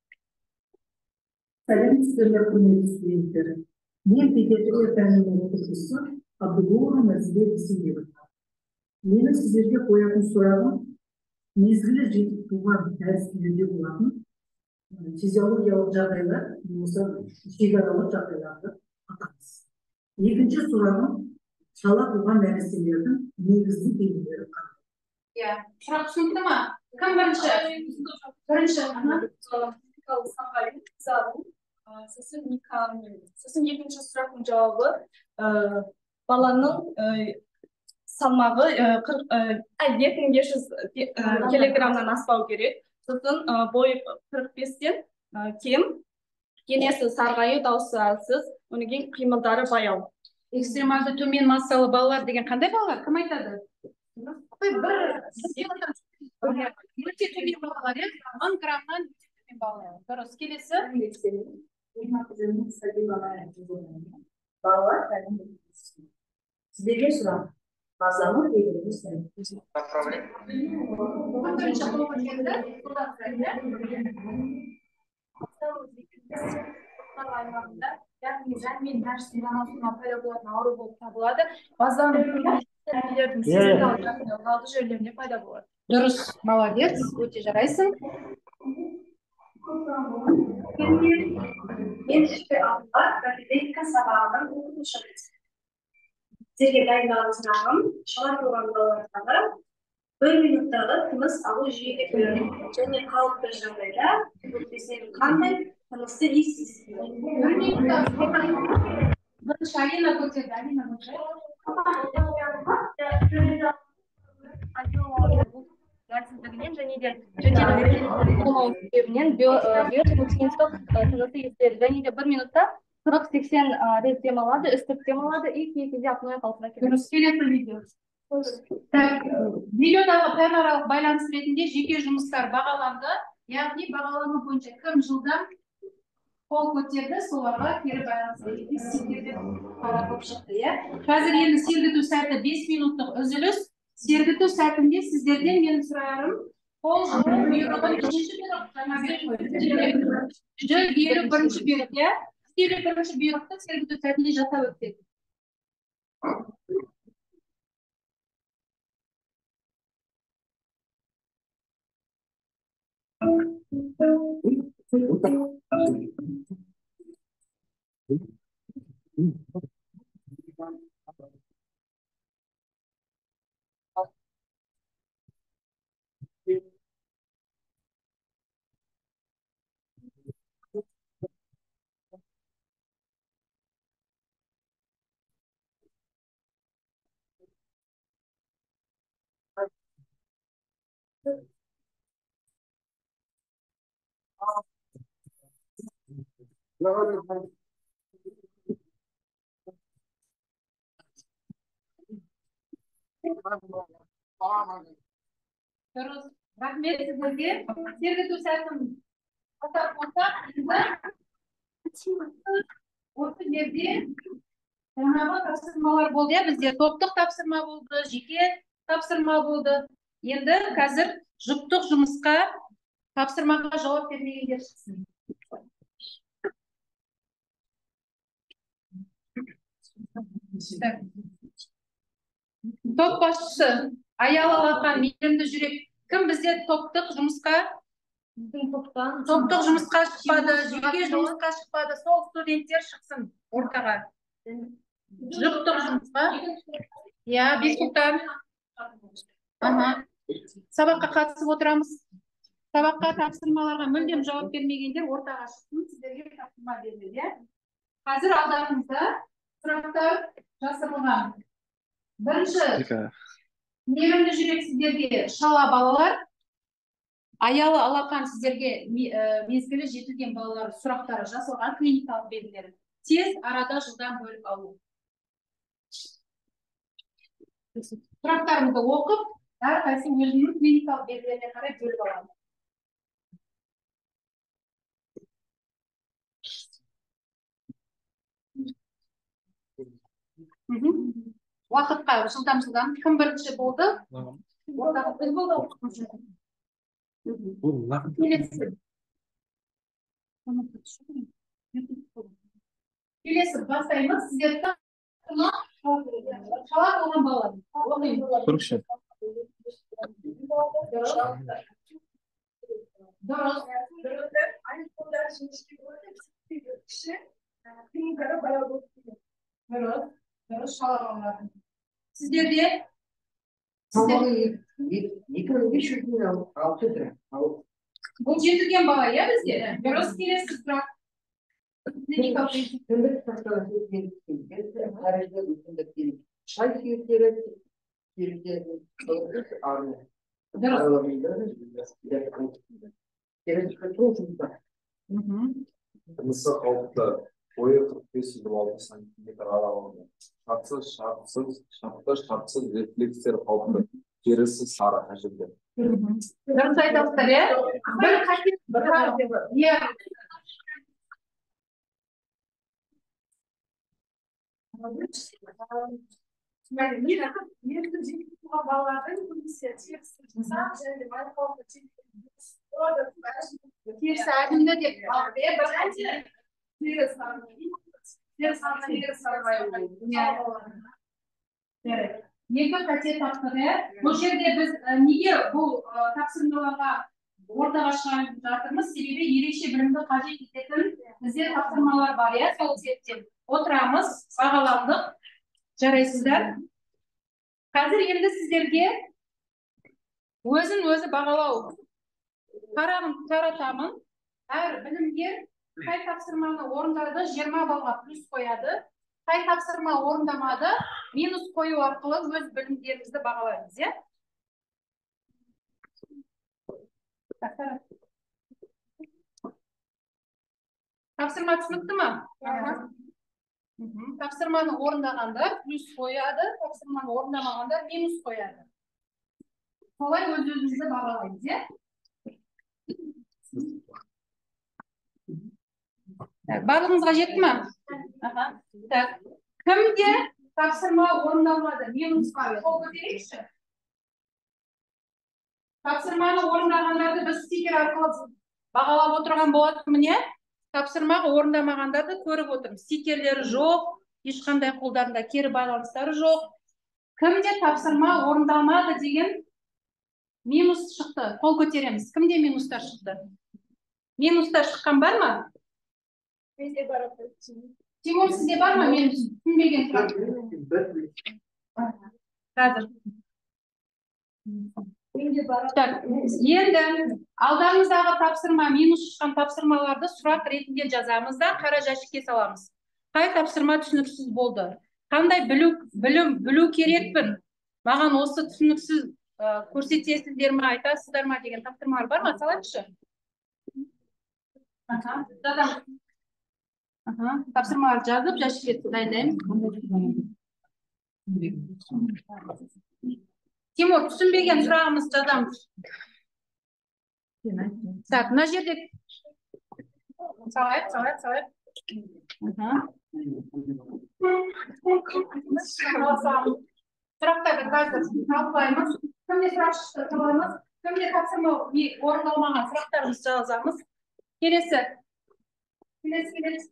[SPEAKER 16] Сәлем сіздерге құрметті студенттер. Мен педиатрия пәнінің оқытушысы Абдулова Назибе Бисембекова. Менің сіздерге қоятын сұрағым, мезгілі жетіп туған нәрестелерде болатын физиологиялық жағдайлар, болмаса шекаралық жағдайларды атаңыз. Екінші сұрағым, шала туған нәрестелердің негізгі белгілері қандай?
[SPEAKER 1] Иә, сұрақ түсінікті ма? Кім бірінші? Бірінші.
[SPEAKER 4] сосын сосын екінші сұрақтың жауабы баланың салмағы екі мың бес жүз килограммнан аспау керек. Сосын бойы қырық бестен кем, денесі сарғайы, дауысы әлсіз, одан кейін қимылдары баяу.
[SPEAKER 1] Экстремалды төмен массалы балалар деген қандай балалар? Кім айтады? Бір өте төмен балалар, он граммнан өте төмен балалар. Дұрыс, келесі.
[SPEAKER 14] Балалар сіздерге сұрақ. Мазамы белгілі
[SPEAKER 1] яғни жан мен нәрсін жанасуына пайда болатын ауру болып табылады. Базаның көбінесе сезімтал жерлеріне пайда болады. Дұрыс, молодец, өте жарайсың.
[SPEAKER 8] Мен ішкі алға катедетика сабағының оқытушымын. Сізге дайындаған сұрағым шала туған балалардағы бір минуттағы тыныс алу жүйелері және қалыпты жағдайда өтпесең қандай тынысты естисіз?
[SPEAKER 1] Бірінші Алина көтерді, Алина
[SPEAKER 6] әлсіздігінен және де себебінен биотоксинстік тынысы естіледі. Және де бір минутта қырық сексен рет демалады, үстірт демалады и кей кезде апноэ қалпына келеді.
[SPEAKER 1] Дұрыс, келесі видео. Видеодағы пәнаралық байланыс ретінде жеке жұмыстар бағаланды. Яғни бағалану бойынша кім жылдам қол көтерді, соларға кері байланыс ретінде сергітіп қаратып шықты. Қазір енді сергіту сәті бес минуттық үзіліс. Сергіту сәтінде сіздерден мен сұрарым, қол жуу бұйрығын нешінші бұйрық жаңа беріп жүз елу бірінші бұйрық, иә? жүз елу бірінші бұйрықты сергіту сәтінде жасап өтсек. Дұрыс, рахмет сіздерге. Сергіту сәтін атап болсақ, осы жерде жаңағы тапсырмалар болды, бізде топтық тапсырма болды, жеке тапсырма болды. Енді қазір жұптық жұмысқа тапсырмаға жауап бермегендер шықсын. Топ басшысы Аялы Алақан, мейірімді жүрек. Кім бізде топтық жұмысқа топтық жұмысқа шықпады, жеке жұмысқа шықпады, сол студенттер шықсын ортаға. Жұптық жұмысқа. Я, Бесуқтан. Сабаққа қатысып отырамыз. Сабаққа тапсырмаларға мүлдем жауап бермегендер ортаға шықсын, сіздерге тапсырма беріледі. Қазір алдарыңызда сұрақтар жасырылған. Бірінші, мейірімді жүрек сіздерге шала балалар, Аялы Алақан сіздерге мезгілі жетілген балалар сұрақтары жасалған клиникалық белгілері. Тез арада жылдан бөліп алу. Сұрақтарымызды оқып, әрқайсы өзінің клиникалық белгілеріне қарай бөліп аламыз. Уақытқа жылдам-жылдам кім бірінші болды? Біз болды. Келесі бастаймыз. Сіздерді шала болған балалар.
[SPEAKER 5] Көрікші.
[SPEAKER 1] Дұрыс. Дұрыс. Дұрыс шала балалар. Сіздерде
[SPEAKER 14] екі мың бес жүз алты лира.
[SPEAKER 1] Бұл жетілген бала, иә бізде? Дұрыс, келесі сұрақ.
[SPEAKER 12] Кіндік тақтаны қаражда өтіндіктен шай сүйектері келгені арны.
[SPEAKER 5] Тынысы қалыпты, бойы қырық бес елу алты сантиметр аралығында. Шартсыз, шартсыз, шартты, шартсыз рефлекстер қалыпты. Терісі сары әжімдер.
[SPEAKER 1] Дұрыс айтасыздар, иә? Бір қате- бір қате- иә.
[SPEAKER 4] Еркін жеке туған балалардың көбісі терісі жұмсақ және байқауды
[SPEAKER 1] терісі әжімді деп екі қате таптық, иә? Бұл жерде біз неге бұл тапсырмаларға ортаға шығарып жатырмыз? Себебі ерекше білімді қажет ететін бізде тапсырмалар бар, иә? Сол себептен отырамыз, бағаландық. Жарайсыздар. Қазір енді сіздерге өзін өзі бағалау таратамын. Әр білімгер қай тапсырманы орындады, жиырма балға плюс қояды. Қай тапсырма орындамады, минус қою арқылы өз білімдерімізді бағалаймыз, иә? Тапсырма түсінікті ма? Тапсырманы орындағандар плюс қояды, тапсырманы орындамағандар минус қояды. Солай өз-өзімізді бағалаймыз, иә? Барлығыңызға жетті ме? Кімде тапсырма орындалмады? Минусқа қол көтерейікші. Тапсырманы орындағандарды біз стикер арқылы бағалап отырған болатын, міне? Тапсырмаға орындамағандарды көріп отырмыз. Стикерлері жоқ, ешқандай қолдарында кері байланыстары жоқ. Кімде тапсырма орындалмады деген минус шықты. Қол көтереміз. Кімде минустар шықты? Минустар шыққан бар ма?
[SPEAKER 4] Менде бар.
[SPEAKER 1] Тимур, сізде бар ма минус? Түсінбеген сұрақ. Қазір. Енді алдарыңыздағы тапсырма, минус шыққан тапсырмаларды сұрақ ретінде жазамыз да қара жәшікке саламыз. Қай тапсырма түсініксіз болды? Қандай білім білу керекпін? Маған осы түсініксіз көрсетесіздер ме, айтасыздар ма деген тапсырмалар бар ма? Салайықшы. Тапсырмалар жазып, жәшікке дайындаймыз. Тимур, түсінбеген сұрағымыз жазамыз. Так, мына жерде салайық, салайық, салайық. Сұрақтарды қазір талқылаймыз. Кімде сұрақ шықты талқылаймыз. Кімде тапсырма орындалмаған сұрақтарымызды жазамыз. Келесі. Келесі, келесі.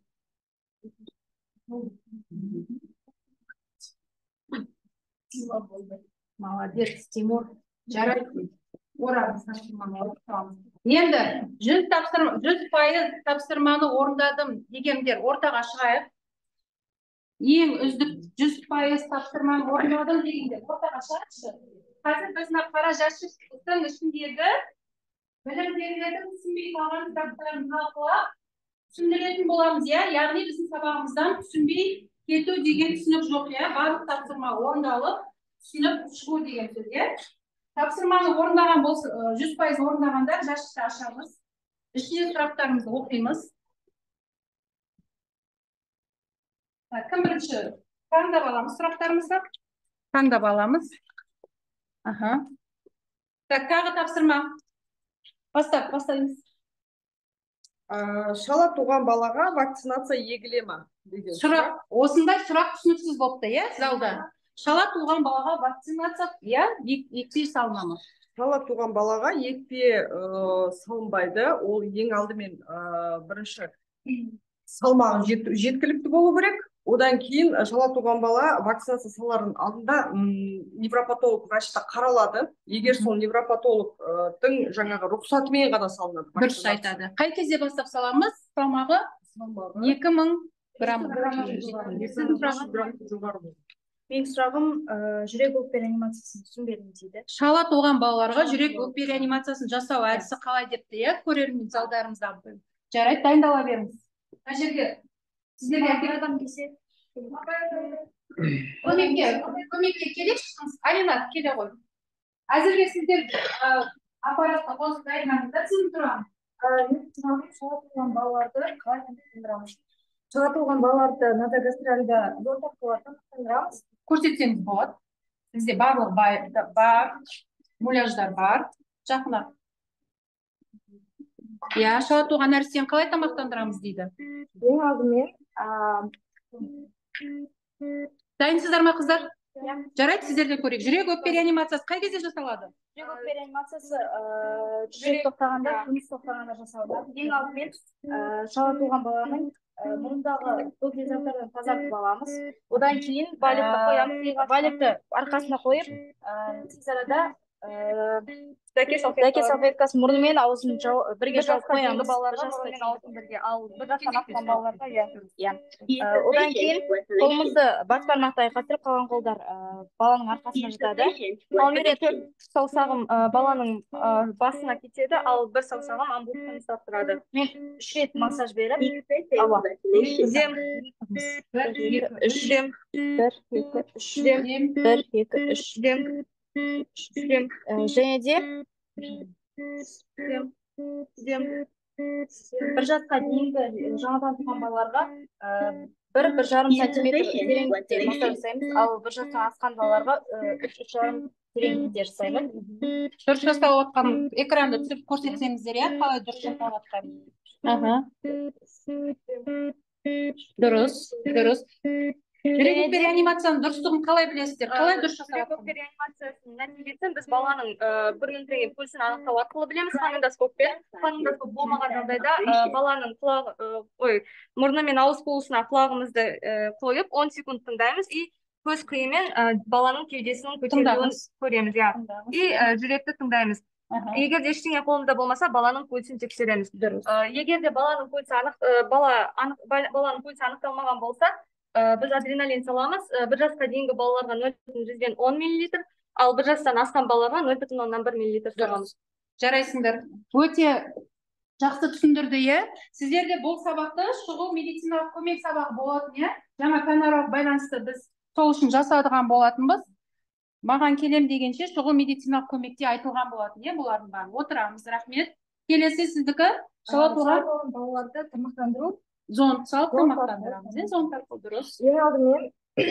[SPEAKER 1] Молодец, Тимур. Жарайды. Орамыз. Енді жүз пайыз тапсырманы орындадым дегендер ортаға шығайық. Ең үздік жүз пайыз тапсырманы орындадым дегендер ортаға шығайықшы. Қазір біз қара жәшіктің ішіндегі білімдердің түсінбей қалған сұрақтарын талқылап түсіндіретін боламыз, иә? Яғни біздің сабағымыздан түсінбей кету деген түсінік жоқ, иә? Барлық тапсырма орындалып, түсініп шығу деген сөз, иә? Тапсырманы орындаған болса, жүз пайыз орындағандар жәшікті ашамыз. Ішіне сұрақтарымызды оқимыз. Кім бірінші? Таңдап аламыз сұрақтарымызды. Таңдап аламыз. Аха. Так, тағы тапсырма. Бастап, бастаймыз.
[SPEAKER 3] Шала туған балаға вакцинация егіле ме?
[SPEAKER 1] Сұрақ, осындай сұрақ түсініксіз болыпты, иә, залда? Шала туған балаға вакцинация, иә, екпе салынамы?
[SPEAKER 3] Шала туған балаға екпе салынбайды. Ол ең алдымен бірінші салмағы жеткілікті болу керек. Одан кейін шала туған бала вакцинация салардың алдында невропатолог врачта қаралады. Егер сол невропатологтың жаңағы рұқсатымен ғана салынады.
[SPEAKER 1] Дұрыс айтады. Қай кезде бастап саламыз? Салмағы екі мың грамм.
[SPEAKER 7] Менің сұрағым жүрек өкпе реанимациясын түсінбедім дейді.
[SPEAKER 1] Шала туған балаларға жүрек өкпе реанимациясын жасау әдісі қалай депті, иә, көрермен залдарымызда. Жарайды, дайындала беріңіз. мына жерге сіздерге әкеліп
[SPEAKER 7] адам келсе
[SPEAKER 1] көмекке көмекке келе шығыңыз. Алина келе ғой. Әзірге сіздер аппаратқа қосып дайындаңыздар, сіздің тұрамыз.
[SPEAKER 17] Шала туған балаларды қалай тамақтандырамыз? Шала туған балаларды назогастральда зонт арқылы тамақтандырамыз.
[SPEAKER 1] Көрсетсеңіз болады. Бізде барлық бар, муляждар бар. Жақына. Я шала туған нәрестені қалай тамақтандырамыз дейді.
[SPEAKER 17] Ең алдымен
[SPEAKER 1] дайынсыздар ма қыздар? Жарайды, сіздерден көрейік. Жүрек өкпе реанимациясы қай кезде жасалады?
[SPEAKER 17] Жүрек өкпе реанимациясы жүрек тоқтағанда, тыныс тоқтағанда жасалады. Ең алдымен шала туған баланың мұрнындағы көкжиек заттардан тазартып аламыз. Одан кейін балетті қоямыз. Балетті арқасына қойып, тез арада дәке салфеткасын мұрны мен аузын бірге жауып қоямыз. Балаларға мұрны мен аузын бірге, ал бір жастан асқан балаларға иә. Одан кейін қолымызды бас бармақтай қатырып, қалған қолдар баланың арқасына жатады. Ал менде төрт саусағым баланың басына кетеді, ал бір саусағым амбулаттан ұстап тұрады. Мен үш рет массаж беріп, ауа. Үш рем, үш рем, бір, екі, үш рем, бір, екі, үш рем, және де бір жасқа дейінгі жаңадан туған балаларға бір бір жарым сантиметр тереңдікте массаж жасаймыз, ал бір жастан асқан балаларға үш үш жарым тереңдікте жасаймыз.
[SPEAKER 1] Дұрыс жасалып жатқан экранды түсіріп көрсетсеңіздер, иә, қалай дұрыс жасалып жатқанын. Дұрыс, дұрыс. Жүрек өкпе реанимацияның дұрыстығын қалай білесіздер? Қалай дұрыс жасалып жатқанын?
[SPEAKER 17] Жүрек өкпе реанимациясының нәтижесін біз баланың бір минуттан пульсін анықтау арқылы білеміз, фонендоскоппен. Фонендоскоп болмаған жағдайда баланың құлағы, ой, мұрны мен ауыз қуысына құлағымызды қойып он секунд тыңдаймыз и көз қиымен баланың кеудесінің көтерілуін көреміз, иә. И жүректі тыңдаймыз. Егер де ештеңе қолымызда болмаса, баланың пульсін тексереміз. Егер де баланың пульсі анықталмаған болса, біз адреналин саламыз. Бір жасқа дейінгі балаларға нөл бүтін жүзден он миллилитр, ал бір жастан асқан балаларға нөл бүтін оннан бір миллилитр саламыз.
[SPEAKER 1] Жарайсыңдар. Өте жақсы түсіндірді, е. Сіздерде бұл сабақты шұғыл медициналық көмек сабағы болатын, е. Жаңа пәнаралық байланысты біз сол үшін жасадыған болатынбыз. Маған келем дегенше шұғыл медициналық көмекте айтылған болатын, е, бұлардың бәрі. Отырамыз, рахмет. Келесі сіздікі шала туған
[SPEAKER 17] балаларды тамақтандыру.
[SPEAKER 1] Зонт салып тамақтандырамыз, е, зонт арқылы дұрыс.
[SPEAKER 17] Ең алдымен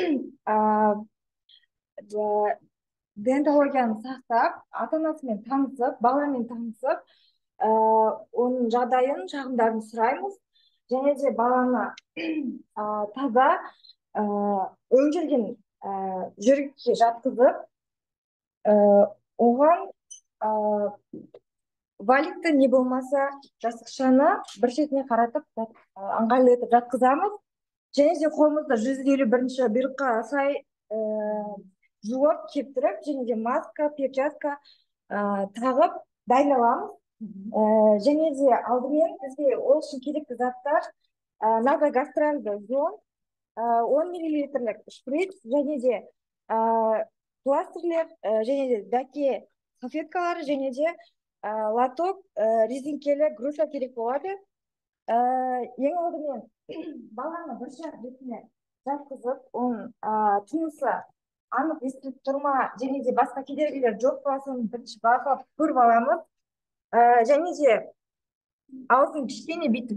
[SPEAKER 17] дентологияны сақтап, ата-анасымен танысып, баламен танысып, оның жағдайын, шағымдарын сұраймыз. Және де баланы таза өңделген жүрекке жатқызып, оған валикті не болмаса жасықшаны бір шетіне қаратып ыңғайлы етіп жатқызамыз. Және де қолымызды жүз елу бірінші бұйрыққа сай жуып, кептіріп, және де маска, перчатка тағып дайындаламыз. Және де алдымен бізге ол үшін керекті заттар назогастральды зонт, он миллилитрлік шприц, және де пластырлер, және де дәке салфеткалар, және де лоток, резинкелі груша керек болады. Ең алдымен баланы бір шақ бетіне жатқызып, оның тынысы анық естіліп тұрма, және де басқа кедергілер жоқ па, соны бірінші байқап көріп аламыз. Және де аузын кішкене бүйтіп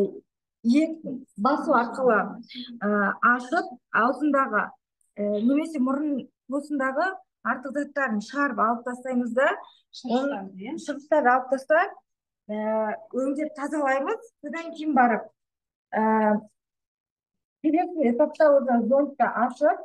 [SPEAKER 17] басу арқылы ашып, аузындағы немесе мұрын қуысындағы артық заттарын шығарып алып тастаймыз да, шығыстарды алып тастап, өңдеп тазалаймыз. Содан кейін барып келесі этапта одан зонтты ашып,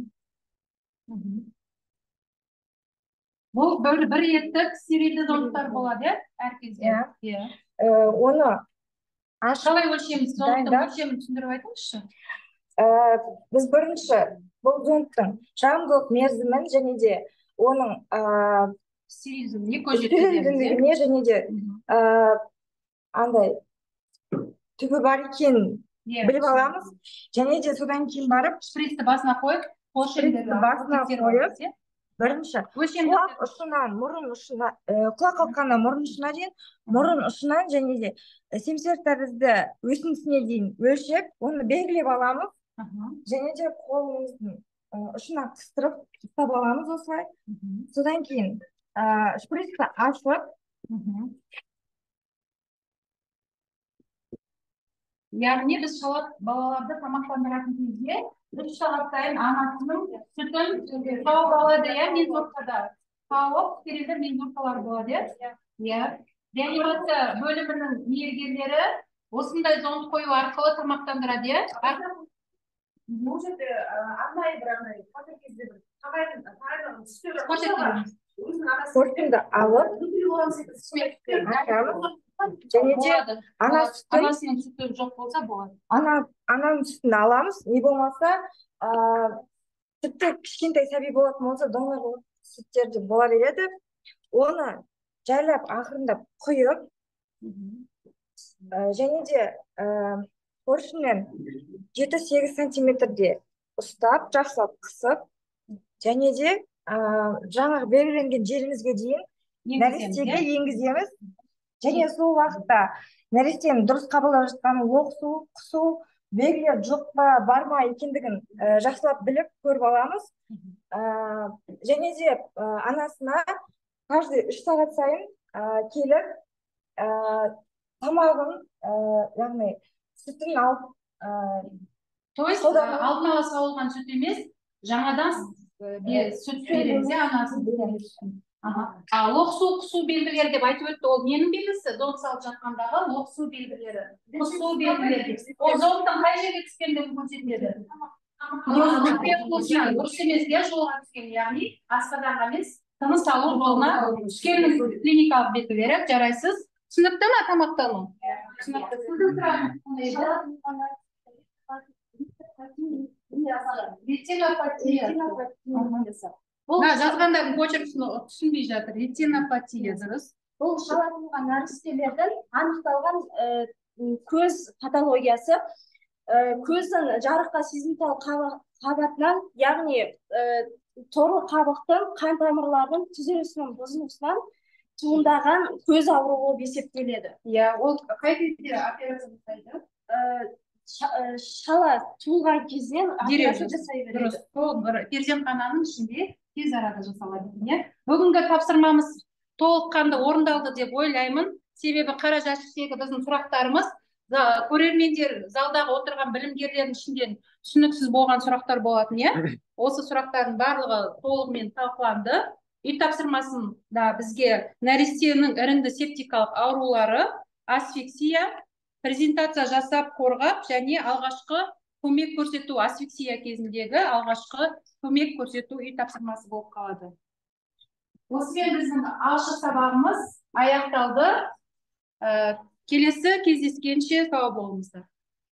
[SPEAKER 1] бұл бір реттік стерильді зонттар болады, әр кезде.
[SPEAKER 17] Оны
[SPEAKER 1] қалай өлшеміз? Зонттың өлшемін түсіндіріп айтыңызшы.
[SPEAKER 17] Біз бірінші бұл зонттың жағымдылық мерзімін және де оның стерильдігіне және де андай түбі бар екенін біліп аламыз. Және де содан кейін барып
[SPEAKER 1] шприцті басына қойып,
[SPEAKER 17] шприцті басына қойып, бірінші құлақ ұшынан мұрын ұшына құлақ қалқаннан мұрын ұшына дейін, мұрын ұшынан және де семсер тәрізді өсіндісіне дейін өлшеп, оны белгілеп аламыз. Және де қолымыздың ұшына қыстырып ұстап аламыз осылай. Содан кейін шприцті ашып,
[SPEAKER 1] яғни біз шалат балаларды тамақтандыратын кезде үш сағат сайын анасының сүтін тауып алады, иә, мензуркада. Тауып, стерильді мензуркалар болады, иә. Реанимация бөлімінің мейіргерлері осындай зонд қою арқылы тамақтандырады, иә.
[SPEAKER 3] Бұл жерде арнайы бір арнайы қазір кезде бір тағайын тағайын түстер
[SPEAKER 17] Спортинді алып, ашамыз. Және де ана сүтін,
[SPEAKER 1] анасының сүті жоқ болса болады.
[SPEAKER 17] Ананың сүтін аламыз, не болмаса, тіпті кішкентай сәби болатын болса, донор сүттерде бола береді. Оны жайлап ақырындап құйып, және де поршынмен жеті сегіз сантиметрде ұстап, жақсылап қысып, және де жаңағы белгіленген жерімізге дейін нәрестеге енгіземіз. Және сол уақытта нәрестенің дұрыс қабылдап жатқанын оқысу, құсу, белгілер жоқ па, бар ма екендігін жақсылап біліп көріп аламыз. Және де анасына каждый үш сағат сайын келіп тамағын, яғни сүтін алып,
[SPEAKER 1] то есть алдын ала сауылған сүт емес, жаңадан сүт береміз, анасын береміз. Лоқсу, құсу белгілері деп айтып өтті, ол ненің белгісі? Зонд салып жатқандағы лоқсу белгілері, құсу белгілері. Ол зондтың қай жерге түскендігін көрсетеді? Дұрыс емес, иә, жолға түскен, яғни асқазанға емес, тыныс алу жолына түскеннің клиникалық белгілері. Жарайсыз? Түсінікті ме тамақтану? Түсінікті. Сіздің сұрағыңыз ретинопатия. Жазғандардың почеркісін түсінбей жатыр. Ретинопатия, дұрыс.
[SPEAKER 6] Бұл шала туылған нәрестелердің анықталған көз патологиясы, көздің жарыққа сезімтал қабатынан, яғни торлы қабықтың қан тамырларының түзілісінің бұзылысынан туындаған көз ауруы болып есептеледі.
[SPEAKER 1] Иә, ол қай кезде операция жасайды?
[SPEAKER 6] Шала туылған кезден операция жасай береді.
[SPEAKER 1] Сол перзентхананың ішінде тез арада жасалады. Бүгінгі тапсырмамыз толыққанды орындалды деп ойлаймын. Себебі қара жәшіктегі біздің сұрақтарымыз, көрермендер залдағы отырған білімгерлердің ішінден түсініксіз болған сұрақтар болатын, иә? Осы сұрақтардың барлығы толығымен талқыланды. Үй тапсырмасында бізге нәрестенің іріңді септикалық аурулары, асфиксия, презентация жасап қорғап және алғашқы көмек көрсету, асфиксия кезіндегі алғашқы көмек көрсету үй тапсырмасы болып қалады. Осымен біздің алшы сабағымыз аяқталды. Келесі кездескенше сау болыңыздар.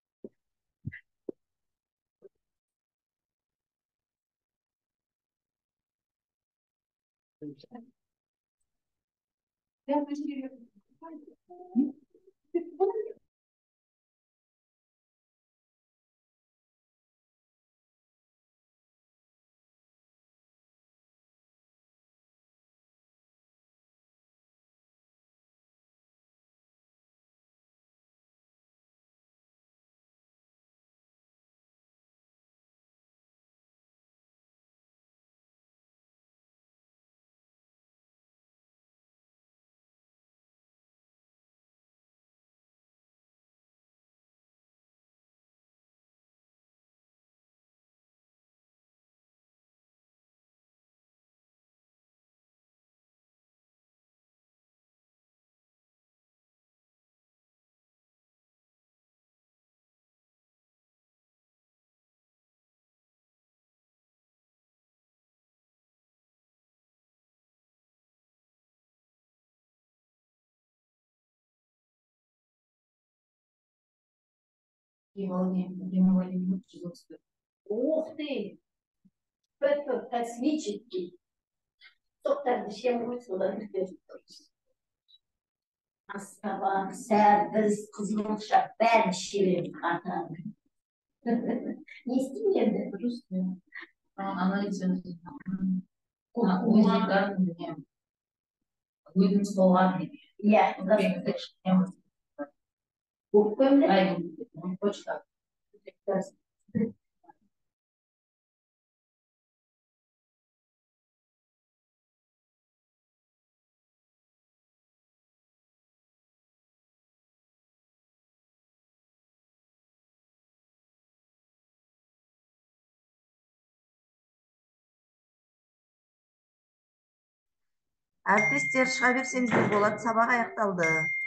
[SPEAKER 12] Ух ты! Это космический. Тоқтарды шем қойсылар. Астаба, сәбіз, қызылша, бәрін шерем қатады. Не істеймін енді? Анализ
[SPEAKER 6] өзіміз болған иә почта
[SPEAKER 17] Әріптестер шыға берсеңіздер болады, сабақ аяқталды.